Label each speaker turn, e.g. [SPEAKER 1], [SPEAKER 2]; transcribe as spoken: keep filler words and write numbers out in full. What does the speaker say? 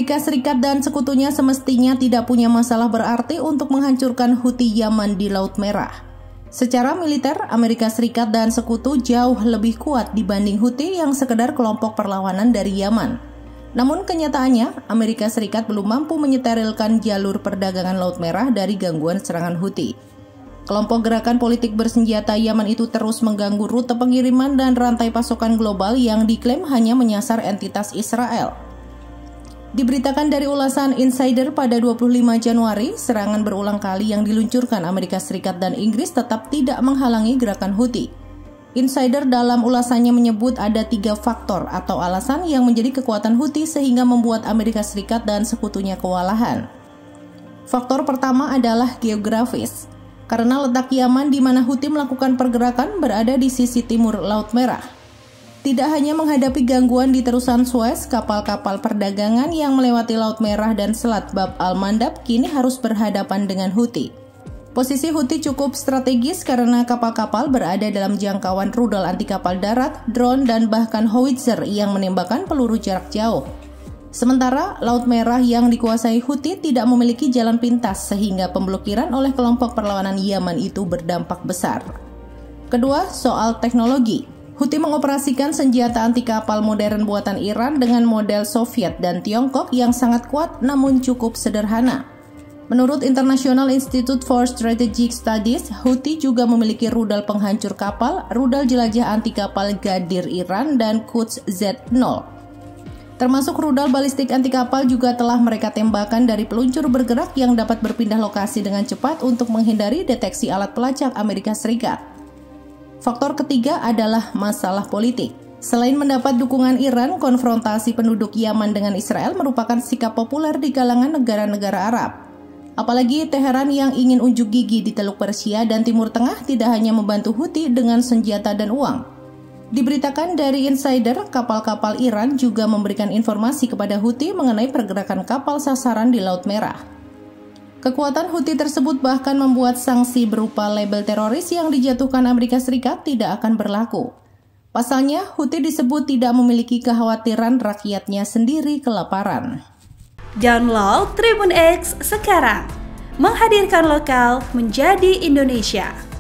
[SPEAKER 1] Amerika Serikat dan sekutunya semestinya tidak punya masalah berarti untuk menghancurkan Houthi Yaman di Laut Merah. Secara militer, Amerika Serikat dan sekutu jauh lebih kuat dibanding Houthi yang sekedar kelompok perlawanan dari Yaman. Namun kenyataannya, Amerika Serikat belum mampu menyeterilkan jalur perdagangan Laut Merah dari gangguan serangan Houthi. Kelompok gerakan politik bersenjata Yaman itu terus mengganggu rute pengiriman dan rantai pasokan global yang diklaim hanya menyasar entitas Israel. Diberitakan dari ulasan Insider pada dua puluh lima Januari, serangan berulang kali yang diluncurkan Amerika Serikat dan Inggris tetap tidak menghalangi gerakan Houthi. Insider dalam ulasannya menyebut ada tiga faktor atau alasan yang menjadi kekuatan Houthi sehingga membuat Amerika Serikat dan sekutunya kewalahan. Faktor pertama adalah geografis, karena letak Yaman di mana Houthi melakukan pergerakan berada di sisi timur Laut Merah. Tidak hanya menghadapi gangguan di terusan Suez, kapal-kapal perdagangan yang melewati Laut Merah dan Selat Bab al-Mandab kini harus berhadapan dengan Houthi. Posisi Houthi cukup strategis karena kapal-kapal berada dalam jangkauan rudal anti kapal darat, drone, dan bahkan howitzer yang menembakkan peluru jarak jauh. Sementara Laut Merah yang dikuasai Houthi tidak memiliki jalan pintas sehingga pemblokiran oleh kelompok perlawanan Yaman itu berdampak besar. Kedua, soal teknologi. Houthi mengoperasikan senjata anti kapal modern buatan Iran dengan model Soviet dan Tiongkok yang sangat kuat namun cukup sederhana. Menurut International Institute for Strategic Studies, Houthi juga memiliki rudal penghancur kapal, rudal jelajah anti kapal Ghadir Iran, dan Quds Z nol. Termasuk rudal balistik anti kapal juga telah mereka tembakan dari peluncur bergerak yang dapat berpindah lokasi dengan cepat untuk menghindari deteksi alat pelacak Amerika Serikat. Faktor ketiga adalah masalah politik. Selain mendapat dukungan Iran, konfrontasi penduduk Yaman dengan Israel merupakan sikap populer di kalangan negara-negara Arab. Apalagi Teheran yang ingin unjuk gigi di Teluk Persia dan Timur Tengah tidak hanya membantu Houthi dengan senjata dan uang. Diberitakan dari Insider, kapal-kapal Iran juga memberikan informasi kepada Houthi mengenai pergerakan kapal sasaran di Laut Merah. Kekuatan Houthi tersebut bahkan membuat sanksi berupa label teroris yang dijatuhkan Amerika Serikat tidak akan berlaku. Pasalnya, Houthi disebut tidak memiliki kekhawatiran rakyatnya sendiri kelaparan.
[SPEAKER 2] Download Tribun X sekarang, menghadirkan lokal menjadi Indonesia.